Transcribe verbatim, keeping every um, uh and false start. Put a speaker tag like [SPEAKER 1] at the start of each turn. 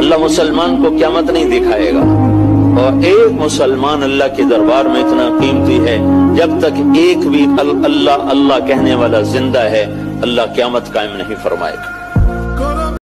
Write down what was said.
[SPEAKER 1] अल्लाह मुसलमान को क़यामत नहीं दिखाएगा। और एक मुसलमान अल्लाह के दरबार में इतना कीमती है, जब तक एक भी अल्लाह अल्लाह कहने वाला जिंदा है, अल्लाह क़यामत कायम नहीं फरमाएगा।